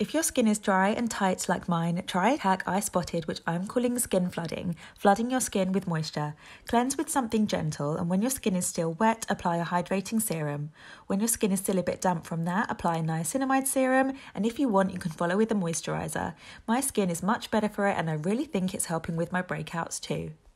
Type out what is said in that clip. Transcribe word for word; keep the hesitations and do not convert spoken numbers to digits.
If your skin is dry and tight like mine, try a hack I spotted which I'm calling skin flooding, flooding your skin with moisture. Cleanse with something gentle, and when your skin is still wet, apply a hydrating serum. When your skin is still a bit damp from that, apply a niacinamide serum, and if you want, you can follow with a moisturizer. My skin is much better for it, and I really think it's helping with my breakouts too.